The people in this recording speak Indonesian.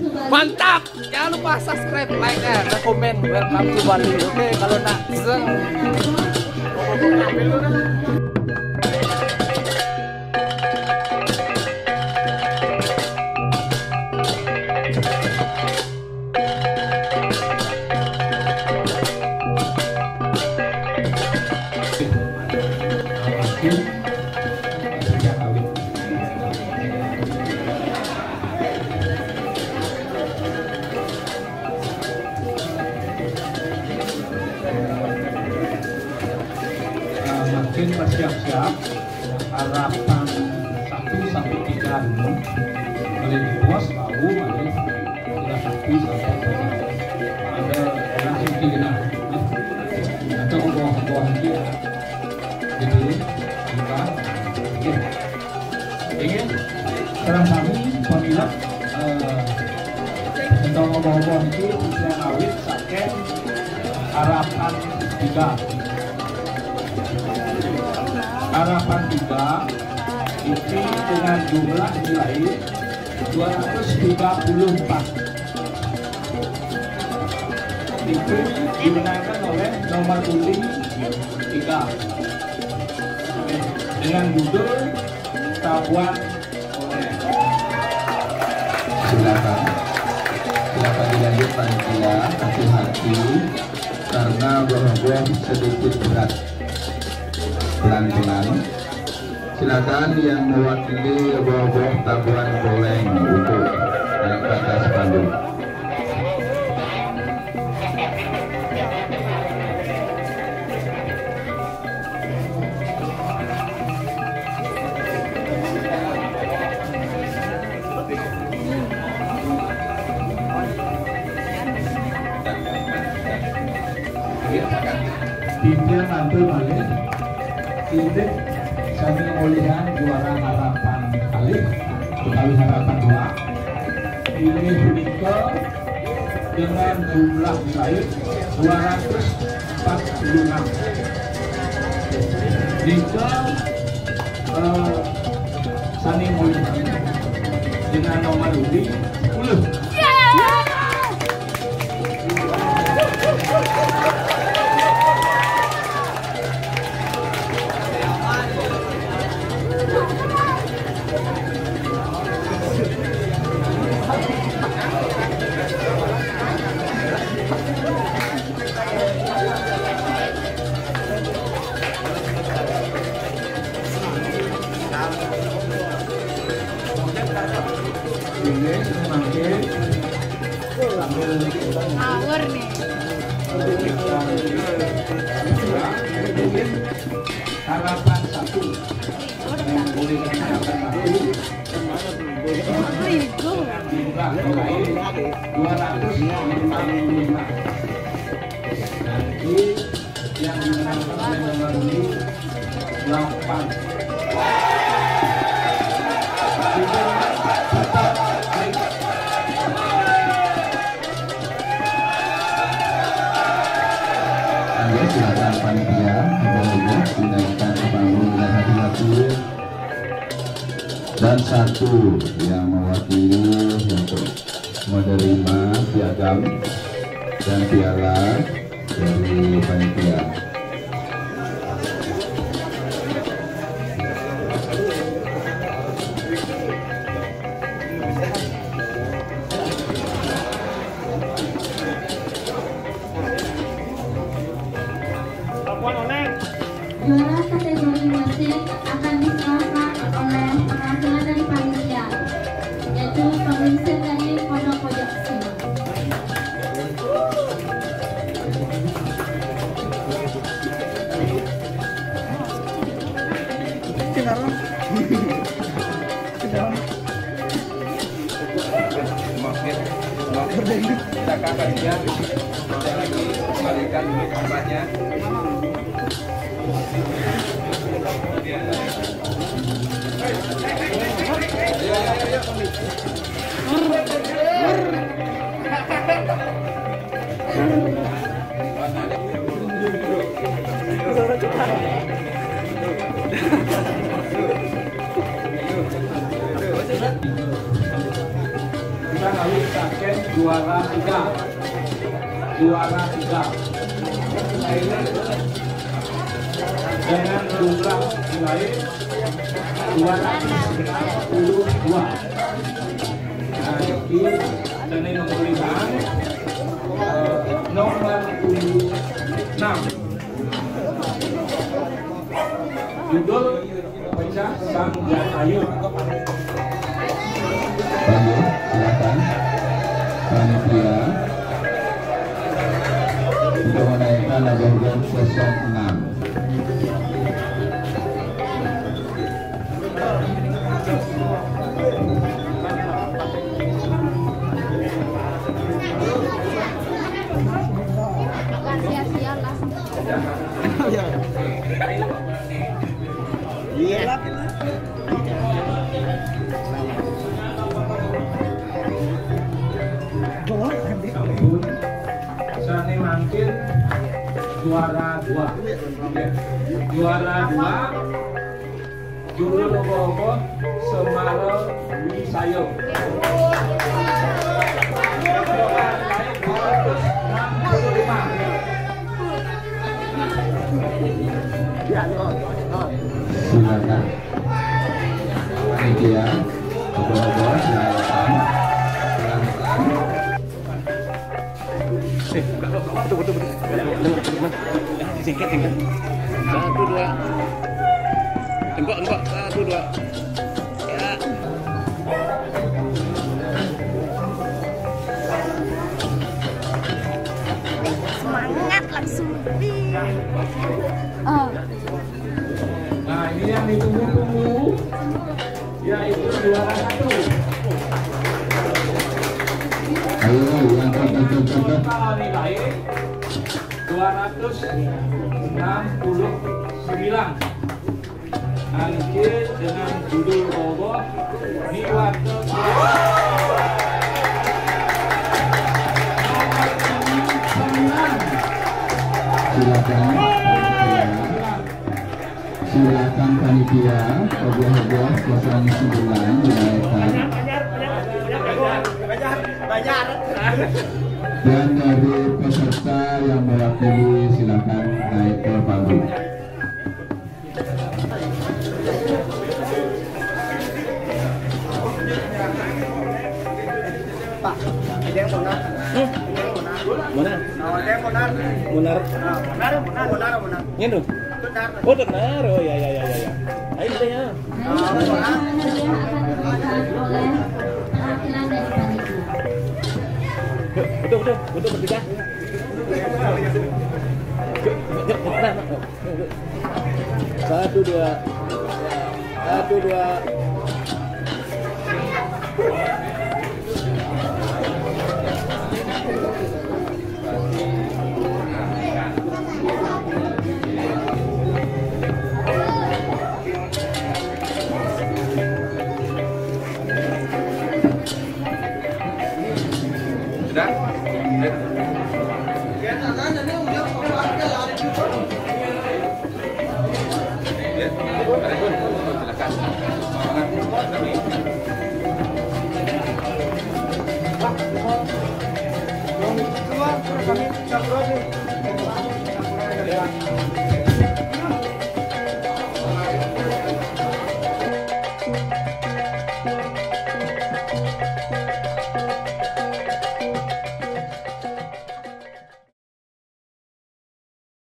Mantap! Jangan lupa subscribe, like, dan komen. Welcome to Bali. Oke, kalau nak zeng. Makin bersiap-siap harapan 1 sampai 3 dulu boleh di bos tahu boleh sudah 1 sampai 3 ada langsung 3 atau bawah dia jadi buka ingin sekarang kami apabila tentang ngomong-ngomong itu usia awit sakit harapan 3 harapan 3 itu dengan jumlah nilai 234 itu dimenangkan oleh nomor undi 3 dengan judul Tabuan Oleh. Silakan dilanjut panitia, hati-hati karena buah-buah sedikit berat. Pelan-pelan. Silakan yang mewakili buah-buah Tabuan Boleng untuk naik ke atas panggung. Timnya mantul balik. Ini kami olihan juara harapan kali harapan 2 ini Hunike dengan jumlah nilai 246 Nike Sani Olihan dengan nomor undi 10. Ini semakin sambil power nih. Harapan 1 yang boleh harapan 1 jumlah nilai 255 nanti yang dimenangkan oleh nomor ini 8. Silakan panitia boleh dinaikkan ke panggung dengan hati-hati dan 1 yang mewakili untuk menerima piagam dan piala dari panitia. Juara kategori musik akan diserahkan oleh perwakilan dari panitia, yaitu pengisi dari pojok-pojok sini. Kita kabarnya kita lagi kembalikan kabarnya. Kita lalu Saken juara 3. Juara 3. Dengan jumlah nilai 292. Nah, ini tenai nomor 5. Nomor 6. Judul pecah Sang Jatayu. Lanjut, silakan panitia untuk menaikkan abang-abang 06. Sani mangkin juara 2. Juara 2 judul logo Semaro Wisayo. Silakan media obrol-obrol silakan. Singkat. 1, 2. Enggak. 1, 2. Ya. Semangat langsung. Nah, ini yang ditunggu-tunggu yaitu juara 1. Ayo, yang Total nilai 269. Angkir dengan judul logo Niwate. Silakan panitia obrol-obrol 09 dinaikkan. Dan dari peserta yang mewakili silakan naik ke panggung. Pak, ada yang benar. Mana? Ada yang benar. Benar. Benar. Ini tuh. Oh, benar. Oh, ya. Ayo kita ya. Hadiah akan diberikan oleh perwakilan dari panitia. Betul bertiga. Satu dua. Silakan.